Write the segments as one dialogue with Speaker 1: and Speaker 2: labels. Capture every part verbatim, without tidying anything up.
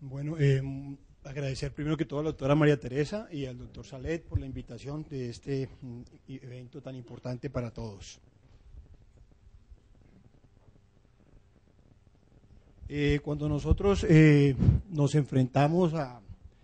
Speaker 1: Bueno, eh, agradecer primero que todo a la doctora María Teresa y al doctor Salet por la invitación de este mm, evento tan importante para todos. Eh, cuando nosotros eh, nos enfrentamos a,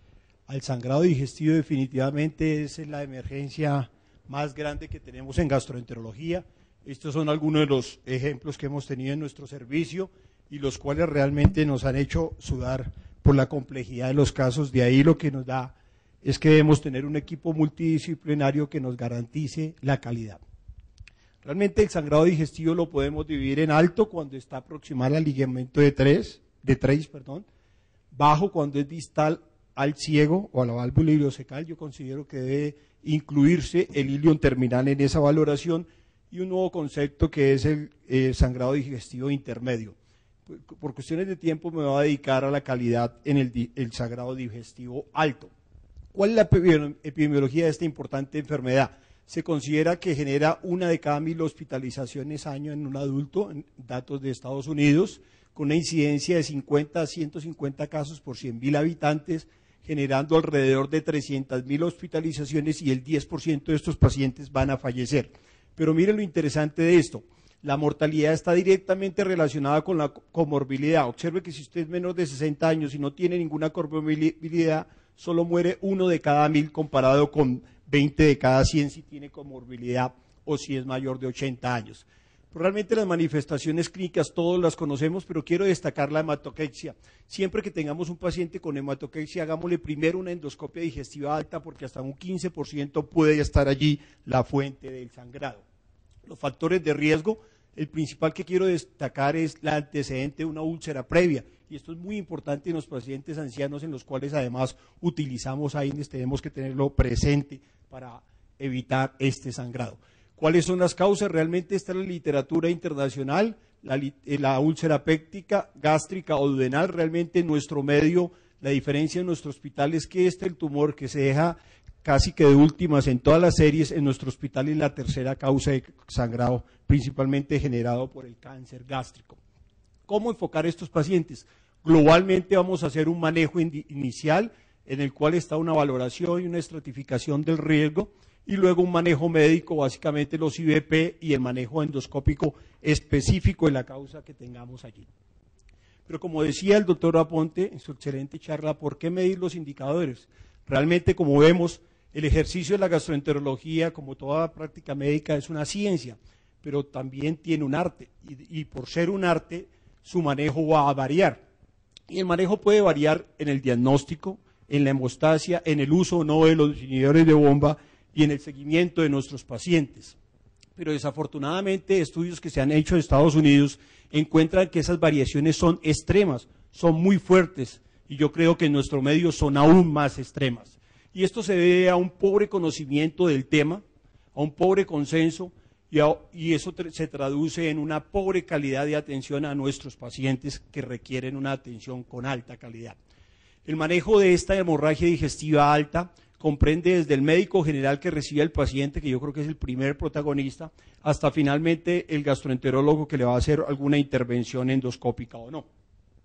Speaker 1: al sangrado digestivo, definitivamente es la emergencia más grande que tenemos en gastroenterología. Estos son algunos de los ejemplos que hemos tenido en nuestro servicio y los cuales realmente nos han hecho sudar por la complejidad de los casos. De ahí lo que nos da es que debemos tener un equipo multidisciplinario que nos garantice la calidad. Realmente el sangrado digestivo lo podemos dividir en alto cuando está proximal al ligamento de tres, de tres, perdón, bajo cuando es distal al ciego o a la válvula iliocecal. Yo considero que debe incluirse el ilion terminal en esa valoración, y un nuevo concepto que es el eh, sangrado digestivo intermedio. Por cuestiones de tiempo me voy a dedicar a la calidad en el, el sangrado digestivo alto. ¿Cuál es la epidemiología de esta importante enfermedad? Se considera que genera una de cada mil hospitalizaciones año en un adulto, en datos de Estados Unidos, con una incidencia de cincuenta a ciento cincuenta casos por cien mil habitantes, generando alrededor de trescientas mil hospitalizaciones, y el diez por ciento de estos pacientes van a fallecer. Pero miren lo interesante de esto. La mortalidad está directamente relacionada con la comorbilidad. Observe que si usted es menor de sesenta años y no tiene ninguna comorbilidad, solo muere uno de cada mil, comparado con veinte de cada cien si tiene comorbilidad o si es mayor de ochenta años. Realmente las manifestaciones clínicas todos las conocemos, pero quiero destacar la hematoquexia. Siempre que tengamos un paciente con hematoquexia, hagámosle primero una endoscopia digestiva alta, porque hasta un quince por ciento puede estar allí la fuente del sangrado. Los factores de riesgo, el principal que quiero destacar es la antecedente de una úlcera previa, y esto es muy importante en los pacientes ancianos, en los cuales además utilizamos A I N E S, tenemos que tenerlo presente para evitar este sangrado. ¿Cuáles son las causas? Realmente está en la literatura internacional, la, la úlcera péptica, gástrica o duodenal. Realmente en nuestro medio, la diferencia en nuestro hospital es que este, el tumor que se deja casi que de últimas en todas las series, en nuestro hospital es la tercera causa de sangrado, principalmente generado por el cáncer gástrico. ¿Cómo enfocar a estos pacientes? Globalmente vamos a hacer un manejo in inicial en el cual está una valoración y una estratificación del riesgo, y luego un manejo médico, básicamente los I V P y el manejo endoscópico específico de la causa que tengamos allí. Pero como decía el doctor Aponte en su excelente charla, ¿por qué medir los indicadores? Realmente, como vemos, el ejercicio de la gastroenterología, como toda práctica médica, es una ciencia, pero también tiene un arte, y, y por ser un arte, su manejo va a variar. Y el manejo puede variar en el diagnóstico, en la hemostasia, en el uso o no de los inhibidores de bomba y en el seguimiento de nuestros pacientes. Pero desafortunadamente, estudios que se han hecho en Estados Unidos encuentran que esas variaciones son extremas, son muy fuertes, y yo creo que en nuestro medio son aún más extremas. Y esto se debe a un pobre conocimiento del tema, a un pobre consenso, y, a, y eso se traduce en una pobre calidad de atención a nuestros pacientes que requieren una atención con alta calidad. El manejo de esta hemorragia digestiva alta comprende desde el médico general que recibe al paciente, que yo creo que es el primer protagonista, hasta finalmente el gastroenterólogo que le va a hacer alguna intervención endoscópica o no.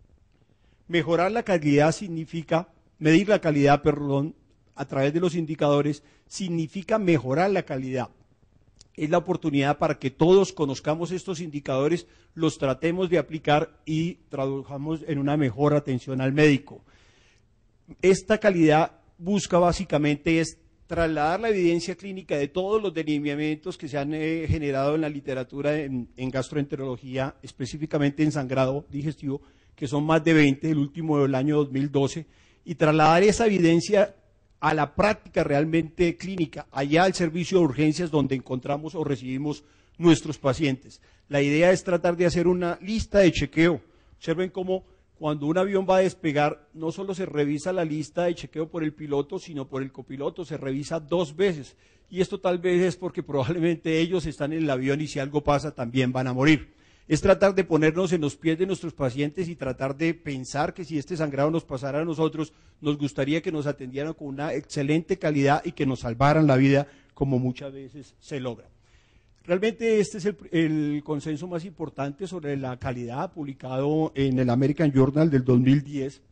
Speaker 1: Mejorar la calidad significa, medir la calidad, perdón, a través de los indicadores, significa mejorar la calidad. Es la oportunidad para que todos conozcamos estos indicadores, los tratemos de aplicar y tradujamos en una mejor atención al médico. Esta calidad busca básicamente es trasladar la evidencia clínica de todos los delineamientos que se han eh, generado en la literatura en, en gastroenterología, específicamente en sangrado digestivo, que son más de veinte, el último del año dos mil doce, y trasladar esa evidencia a la práctica realmente clínica, allá al servicio de urgencias donde encontramos o recibimos nuestros pacientes. La idea es tratar de hacer una lista de chequeo. Observen cómo cuando un avión va a despegar, no solo se revisa la lista de chequeo por el piloto, sino por el copiloto, se revisa dos veces. Y esto tal vez es porque probablemente ellos están en el avión y si algo pasa también van a morir. Es tratar de ponernos en los pies de nuestros pacientes y tratar de pensar que si este sangrado nos pasara a nosotros, nos gustaría que nos atendieran con una excelente calidad y que nos salvaran la vida, como muchas veces se logra. Realmente este es el, el consenso más importante sobre la calidad, publicado en el American Journal del dos mil diez,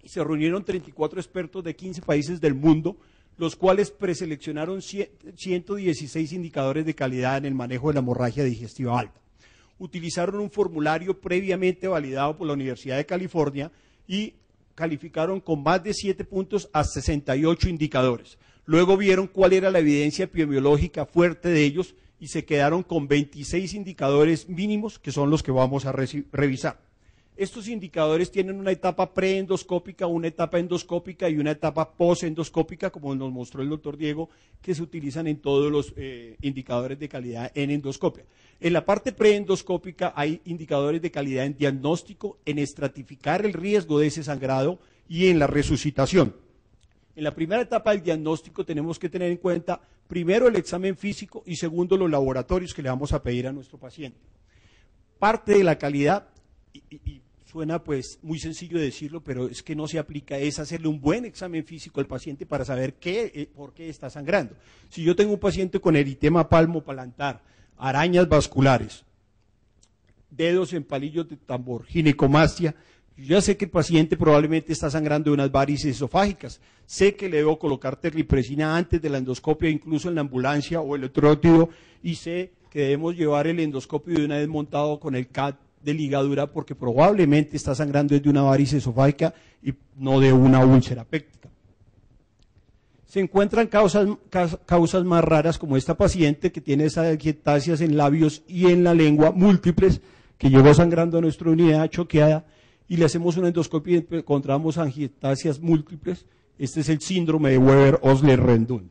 Speaker 1: Se reunieron treinta y cuatro expertos de quince países del mundo, los cuales preseleccionaron ciento dieciséis indicadores de calidad en el manejo de la hemorragia digestiva alta. Utilizaron un formulario previamente validado por la Universidad de California y calificaron con más de siete puntos a sesenta y ocho indicadores. Luego vieron cuál era la evidencia epidemiológica fuerte de ellos y se quedaron con veintiséis indicadores mínimos, que son los que vamos a revisar. Estos indicadores tienen una etapa preendoscópica, una etapa endoscópica y una etapa posendoscópica, como nos mostró el doctor Diego, que se utilizan en todos los eh, indicadores de calidad en endoscopia. En la parte preendoscópica hay indicadores de calidad en diagnóstico, en estratificar el riesgo de ese sangrado y en la resucitación. En la primera etapa del diagnóstico tenemos que tener en cuenta primero el examen físico y segundo los laboratorios que le vamos a pedir a nuestro paciente. Parte de la calidad, y, y, y suena pues muy sencillo decirlo, pero es que no se aplica, es hacerle un buen examen físico al paciente para saber qué, eh, por qué está sangrando. Si yo tengo un paciente con eritema palmopalantar, arañas vasculares, dedos en palillos de tambor, ginecomastia, yo ya sé que el paciente probablemente está sangrando de unas varices esofágicas, sé que le debo colocar terlipresina antes de la endoscopia, incluso en la ambulancia o electrótido, y sé que debemos llevar el endoscopio de una vez montado con el C A T de ligadura porque probablemente está sangrando desde una varice esofágica y no de una úlcera péptica. Se encuentran causas, causas más raras como esta paciente que tiene esas angiectasias en labios y en la lengua múltiples, que llegó sangrando a nuestra unidad choqueada y le hacemos una endoscopia y encontramos angiectasias múltiples. Este es el síndrome de Weber-Osler-Rendún.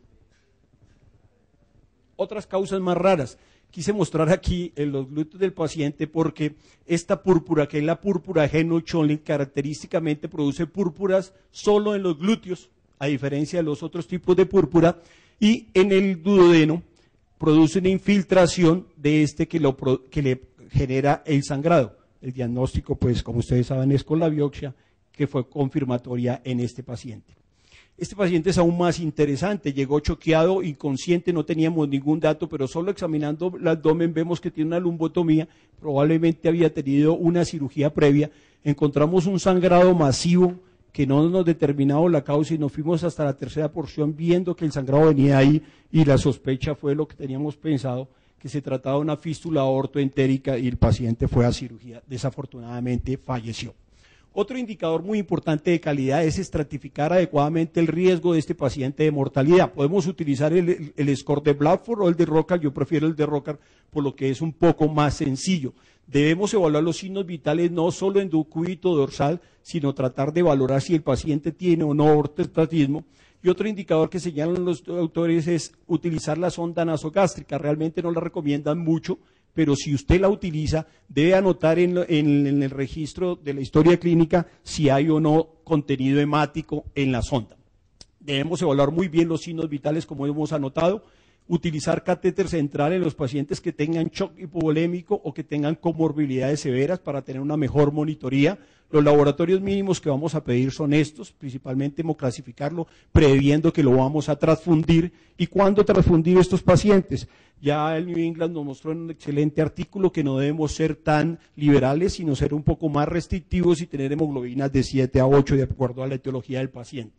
Speaker 1: Otras causas más raras. Quise mostrar aquí en los glúteos del paciente porque esta púrpura, que es la púrpura de Henoch-Schönlein, característicamente produce púrpuras solo en los glúteos, a diferencia de los otros tipos de púrpura, y en el duodeno produce una infiltración de este que, lo, que le genera el sangrado. El diagnóstico, pues, como ustedes saben, es con la biopsia, que fue confirmatoria en este paciente. Este paciente es aún más interesante, llegó choqueado, inconsciente, no teníamos ningún dato, pero solo examinando el abdomen vemos que tiene una lumbotomía, probablemente había tenido una cirugía previa, encontramos un sangrado masivo que no nos determinaba la causa y nos fuimos hasta la tercera porción viendo que el sangrado venía ahí y la sospecha fue lo que teníamos pensado, que se trataba de una fístula aortoentérica y el paciente fue a cirugía, desafortunadamente falleció. Otro indicador muy importante de calidad es estratificar adecuadamente el riesgo de este paciente de mortalidad. Podemos utilizar el, el score de Bradford o el de Rockar, yo prefiero el de Rockar por lo que es un poco más sencillo. Debemos evaluar los signos vitales no solo en decúbito dorsal, sino tratar de valorar si el paciente tiene o no ortostatismo. Y otro indicador que señalan los autores es utilizar la sonda nasogástrica. Realmente no la recomiendan mucho, pero si usted la utiliza, debe anotar en, en, en el registro de la historia clínica si hay o no contenido hemático en la sonda. Debemos evaluar muy bien los signos vitales, como hemos anotado, utilizar catéter central en los pacientes que tengan shock hipovolémico o que tengan comorbilidades severas para tener una mejor monitoría. Los laboratorios mínimos que vamos a pedir son estos, principalmente hemoclasificarlo, previendo que lo vamos a transfundir. ¿Y cuándo transfundir estos pacientes? Ya el New England nos mostró en un excelente artículo que no debemos ser tan liberales, sino ser un poco más restrictivos y tener hemoglobinas de siete a ocho de acuerdo a la etiología del paciente.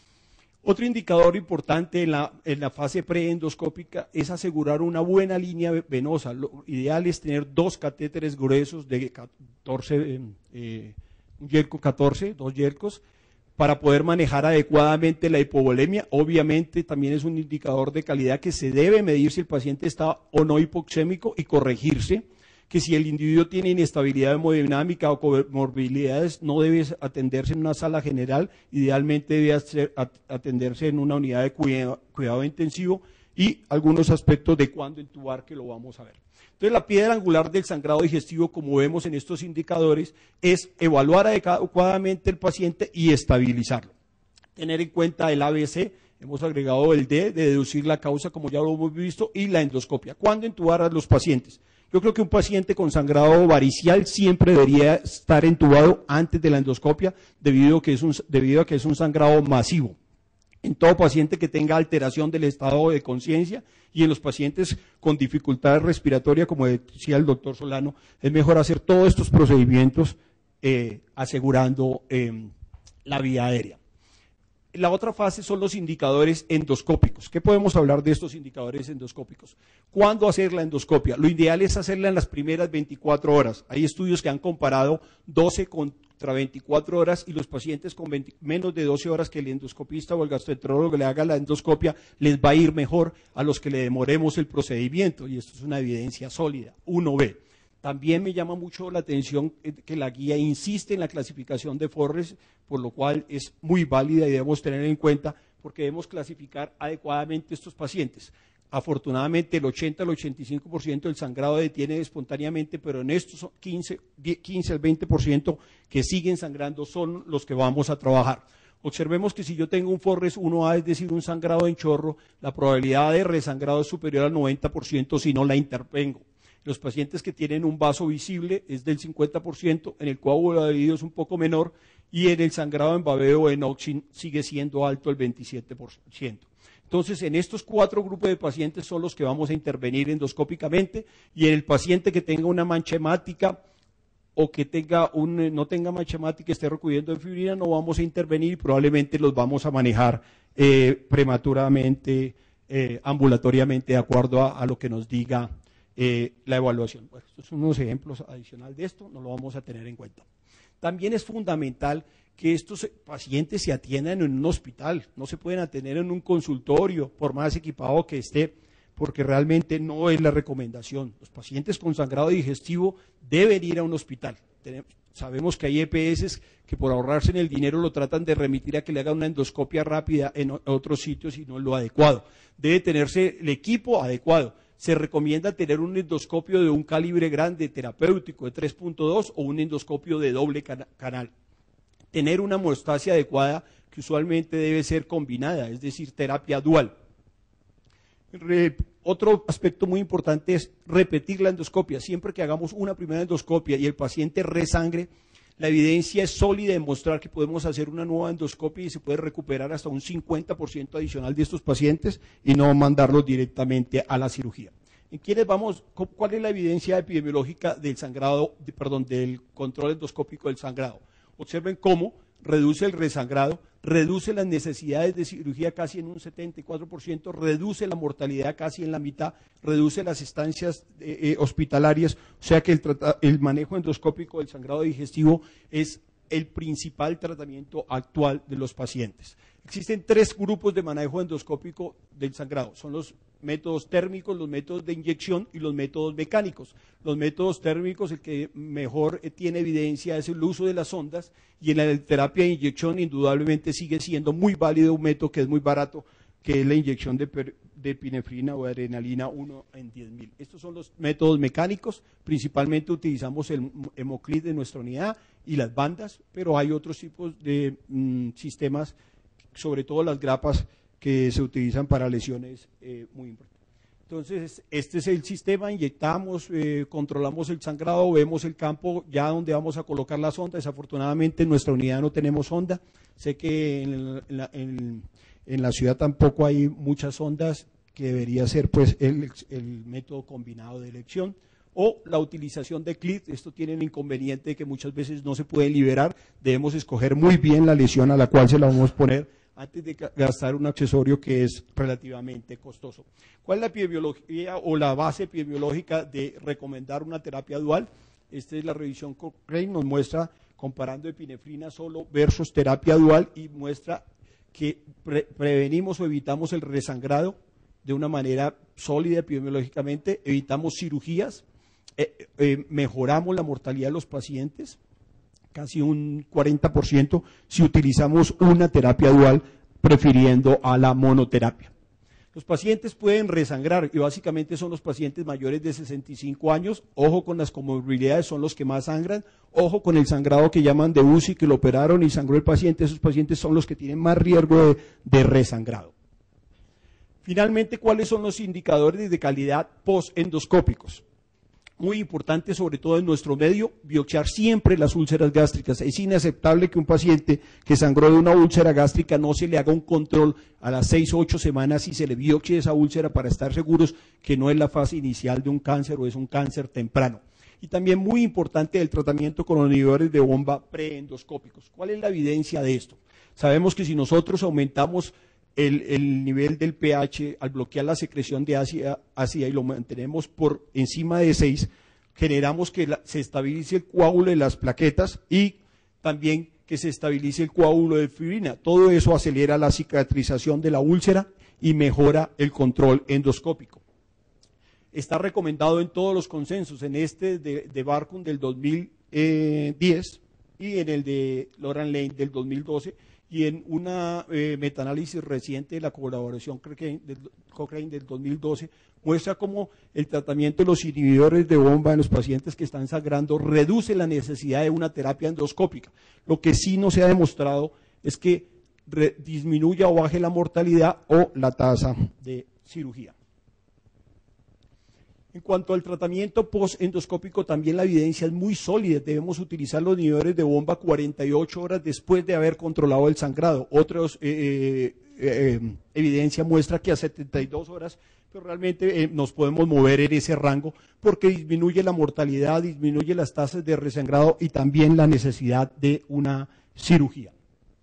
Speaker 1: Otro indicador importante en la, en la fase preendoscópica es asegurar una buena línea venosa. Lo ideal es tener dos catéteres gruesos de catorce, eh, un yelco catorce, dos yelcos, para poder manejar adecuadamente la hipovolemia. Obviamente también es un indicador de calidad que se debe medir si el paciente está o no hipoxémico y corregirse, que si el individuo tiene inestabilidad hemodinámica o comorbilidades no debe atenderse en una sala general, idealmente debe hacer, atenderse en una unidad de cuidado, cuidado intensivo y algunos aspectos de cuándo entubar que lo vamos a ver. Entonces la piedra angular del sangrado digestivo, como vemos en estos indicadores, es evaluar adecuadamente el paciente y estabilizarlo. Tener en cuenta el A B C, hemos agregado el D, de deducir la causa como ya lo hemos visto, y la endoscopia. ¿Cuándo entubar a los pacientes? Yo creo que un paciente con sangrado varicial siempre debería estar entubado antes de la endoscopia debido a que es un, debido a que es un sangrado masivo. En todo paciente que tenga alteración del estado de conciencia y en los pacientes con dificultades respiratorias, como decía el doctor Solano, es mejor hacer todos estos procedimientos eh, asegurando eh, la vía aérea. La otra fase son los indicadores endoscópicos. ¿Qué podemos hablar de estos indicadores endoscópicos? ¿Cuándo hacer la endoscopia? Lo ideal es hacerla en las primeras veinticuatro horas. Hay estudios que han comparado doce contra veinticuatro horas y los pacientes con veinte, menos de doce horas que el endoscopista o el gastroenterólogo le haga la endoscopia les va a ir mejor a los que le demoremos el procedimiento, y esto es una evidencia sólida. uno B. También me llama mucho la atención que la guía insiste en la clasificación de Forres, por lo cual es muy válida y debemos tener en cuenta porque debemos clasificar adecuadamente estos pacientes. Afortunadamente el ochenta al ochenta y cinco por ciento del sangrado detiene espontáneamente, pero en estos quince, quince al veinte por ciento que siguen sangrando son los que vamos a trabajar. Observemos que si yo tengo un Forres uno A, es decir, un sangrado en chorro, la probabilidad de resangrado es superior al noventa por ciento si no la intervengo. Los pacientes que tienen un vaso visible es del cincuenta por ciento, en el coágulo adherido es un poco menor y en el sangrado en babeo o en oxin sigue siendo alto el veintisiete por ciento. Entonces, en estos cuatro grupos de pacientes son los que vamos a intervenir endoscópicamente, y en el paciente que tenga una mancha hemática o que tenga un, no tenga mancha hemática, esté recurriendo de fibrina, no vamos a intervenir y probablemente los vamos a manejar eh, prematuramente, eh, ambulatoriamente, de acuerdo a, a lo que nos diga Eh, la evaluación. Bueno, estos son unos ejemplos adicionales de esto, no lo vamos a tener en cuenta. También es fundamental que estos pacientes se atiendan en un hospital, no se pueden atender en un consultorio, por más equipado que esté, porque realmente no es la recomendación. Los pacientes con sangrado digestivo deben ir a un hospital. Tenemos, sabemos que hay E P S que por ahorrarse en el dinero lo tratan de remitir a que le hagan una endoscopia rápida en otros sitios y no es lo adecuado. Debe tenerse el equipo adecuado. Se recomienda tener un endoscopio de un calibre grande, terapéutico, de tres punto dos o un endoscopio de doble canal. Tener una hemostasia adecuada, que usualmente debe ser combinada, es decir, terapia dual. Re, otro aspecto muy importante es repetir la endoscopia. Siempre que hagamos una primera endoscopia y el paciente resangre, la evidencia es sólida en mostrar que podemos hacer una nueva endoscopia y se puede recuperar hasta un cincuenta por ciento adicional de estos pacientes y no mandarlos directamente a la cirugía. ¿En quiénes vamos? ¿Cuál es la evidencia epidemiológica del sangrado, de, perdón, del control endoscópico del sangrado? Observen cómo reduce el resangrado, reduce las necesidades de cirugía casi en un setenta y cuatro por ciento, reduce la mortalidad casi en la mitad, reduce las estancias eh, eh, hospitalarias, o sea que el, el manejo endoscópico del sangrado digestivo es el principal tratamiento actual de los pacientes. Existen tres grupos de manejo endoscópico del sangrado, son los métodos térmicos, los métodos de inyección y los métodos mecánicos. Los métodos térmicos, el que mejor tiene evidencia es el uso de las sondas, y en la terapia de inyección indudablemente sigue siendo muy válido un método que es muy barato, que es la inyección de, de epinefrina o adrenalina uno en diez mil. Estos son los métodos mecánicos, principalmente utilizamos el hemoclit de nuestra unidad y las bandas, pero hay otros tipos de mm, sistemas, sobre todo las grapas, que se utilizan para lesiones eh, muy importantes. Entonces, este es el sistema, inyectamos, eh, controlamos el sangrado, vemos el campo ya donde vamos a colocar la sonda. Desafortunadamente en nuestra unidad no tenemos sonda, sé que en la, en, en la ciudad tampoco hay muchas sondas, que debería ser pues el, el método combinado de elección, o la utilización de clit. Esto tiene el inconveniente de que muchas veces no se puede liberar, debemos escoger muy bien la lesión a la cual se la vamos a poner antes de gastar un accesorio que es relativamente costoso. ¿Cuál es la epidemiología o la base epidemiológica de recomendar una terapia dual? Esta es la revisión Cochrane, nos muestra comparando epinefrina solo versus terapia dual, y muestra que pre prevenimos o evitamos el resangrado de una manera sólida epidemiológicamente, evitamos cirugías, eh, eh, mejoramos la mortalidad de los pacientes, casi un cuarenta por ciento, si utilizamos una terapia dual prefiriendo a la monoterapia. Los pacientes pueden resangrar y básicamente son los pacientes mayores de sesenta y cinco años, ojo con las comorbilidades, son los que más sangran, ojo con el sangrado que llaman de U C I, que lo operaron y sangró el paciente, esos pacientes son los que tienen más riesgo de, de resangrado. Finalmente, ¿cuáles son los indicadores de calidad postendoscópicos? Muy importante, sobre todo en nuestro medio, biopsiar siempre las úlceras gástricas. Es inaceptable que un paciente que sangró de una úlcera gástrica no se le haga un control a las seis o ocho semanas y se le biopsie esa úlcera para estar seguros que no es la fase inicial de un cáncer o es un cáncer temprano. y también muy importante el tratamiento con los inhibidores de bomba preendoscópicos. ¿Cuál es la evidencia de esto? Sabemos que si nosotros aumentamos el, el nivel del pH al bloquear la secreción de ácida, ácida y lo mantenemos por encima de seis, generamos que la, se estabilice el coágulo de las plaquetas y también que se estabilice el coágulo de fibrina. Todo eso acelera la cicatrización de la úlcera y mejora el control endoscópico. Está recomendado en todos los consensos, en este de, de Barkun del dos mil diez y en el de Loran Lane del dos mil doce y en una eh, metaanálisis reciente de la colaboración Cochrane del, Cochrane del dos mil doce muestra cómo el tratamiento de los inhibidores de bomba en los pacientes que están sangrando reduce la necesidad de una terapia endoscópica. Lo que sí no se ha demostrado es que re, disminuya o baje la mortalidad o la tasa de cirugía. En cuanto al tratamiento post-endoscópico, también la evidencia es muy sólida. Debemos utilizar los inhibidores de bomba cuarenta y ocho horas después de haber controlado el sangrado. Otra eh, eh, eh, evidencia muestra que a setenta y dos horas, pero realmente eh, nos podemos mover en ese rango porque disminuye la mortalidad, disminuye las tasas de resangrado y también la necesidad de una cirugía.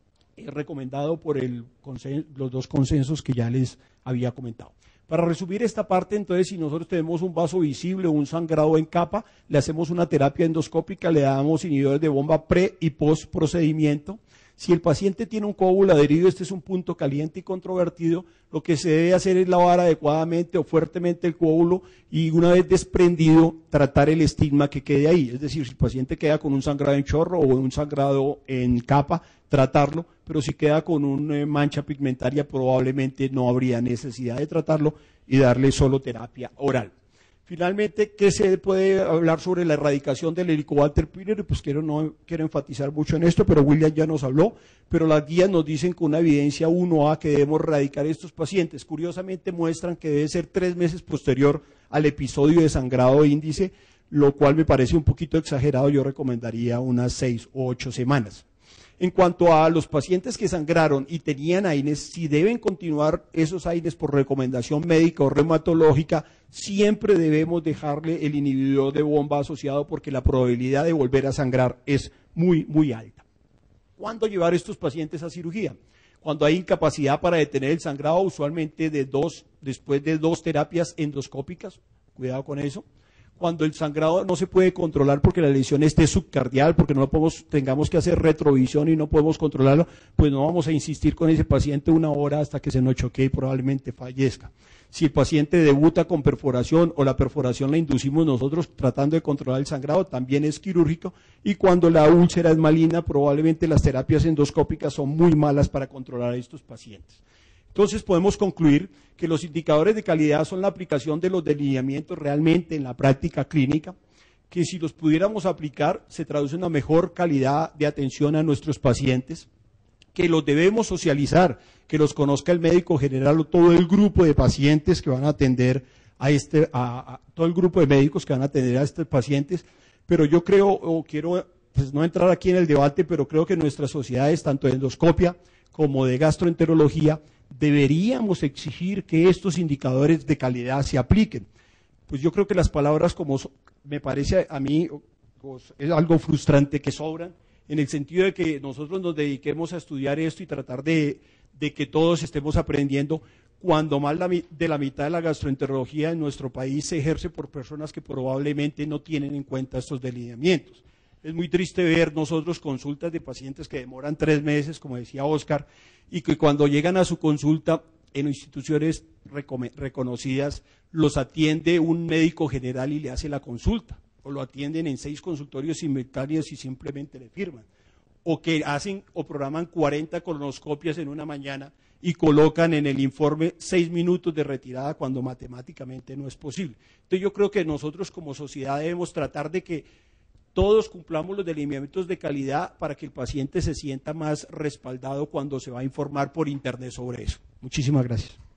Speaker 1: Es recomendado por el consen- los dos consensos que ya les había comentado. Para resumir esta parte, entonces, si nosotros tenemos un vaso visible o un sangrado en capa, le hacemos una terapia endoscópica, le damos inhibidores de bomba pre y post procedimiento. Si el paciente tiene un coágulo adherido, este es un punto caliente y controvertido, lo que se debe hacer es lavar adecuadamente o fuertemente el coágulo y una vez desprendido, tratar el estigma que quede ahí. Es decir, si el paciente queda con un sangrado en chorro o un sangrado en capa, tratarlo, pero si queda con una mancha pigmentaria probablemente no habría necesidad de tratarlo y darle solo terapia oral. Finalmente, ¿qué se puede hablar sobre la erradicación del Helicobacter pylori? Pues quiero, no quiero enfatizar mucho en esto, pero William ya nos habló, pero las guías nos dicen con una evidencia uno A que debemos erradicar estos pacientes. Curiosamente muestran que debe ser tres meses posterior al episodio de sangrado índice, lo cual me parece un poquito exagerado, yo recomendaría unas seis o ocho semanas. En cuanto a los pacientes que sangraron y tenían A I N E S, si deben continuar esos A I N E S por recomendación médica o reumatológica, siempre debemos dejarle el inhibidor de bomba asociado porque la probabilidad de volver a sangrar es muy, muy alta. ¿Cuándo llevar estos pacientes a cirugía? Cuando hay incapacidad para detener el sangrado, usualmente de dos, después de dos terapias endoscópicas, cuidado con eso. Cuando el sangrado no se puede controlar porque la lesión esté subcardial, porque no podemos, tengamos que hacer retrovisión y no podemos controlarlo, pues no vamos a insistir con ese paciente una hora hasta que se nos choquee y probablemente fallezca. Si el paciente debuta con perforación o la perforación la inducimos nosotros tratando de controlar el sangrado, también es quirúrgico. Y cuando la úlcera es maligna, probablemente las terapias endoscópicas son muy malas para controlar a estos pacientes. Entonces podemos concluir que los indicadores de calidad son la aplicación de los delineamientos realmente en la práctica clínica, que si los pudiéramos aplicar se traduce en una mejor calidad de atención a nuestros pacientes, que los debemos socializar, que los conozca el médico general o todo el grupo de pacientes que van a atender a este, a, a todo el grupo de médicos que van a atender a estos pacientes, pero yo creo, o quiero pues no entrar aquí en el debate, pero creo que en nuestras sociedades, tanto de endoscopia como de gastroenterología, deberíamos exigir que estos indicadores de calidad se apliquen. Pues yo creo que las palabras como me parece a mí pues, es algo frustrante que sobran, en el sentido de que nosotros nos dediquemos a estudiar esto y tratar de, de que todos estemos aprendiendo, cuando más la, de la mitad de la gastroenterología en nuestro país se ejerce por personas que probablemente no tienen en cuenta estos delineamientos. Es muy triste ver nosotros consultas de pacientes que demoran tres meses, como decía Oscar, y que cuando llegan a su consulta en instituciones reconocidas, los atiende un médico general y le hace la consulta, o lo atienden en seis consultorios simultáneos y simplemente le firman, o que hacen o programan cuarenta colonoscopias en una mañana y colocan en el informe seis minutos de retirada cuando matemáticamente no es posible. Entonces yo creo que nosotros como sociedad debemos tratar de que todos cumplamos los delineamientos de calidad para que el paciente se sienta más respaldado cuando se va a informar por internet sobre eso. Muchísimas gracias.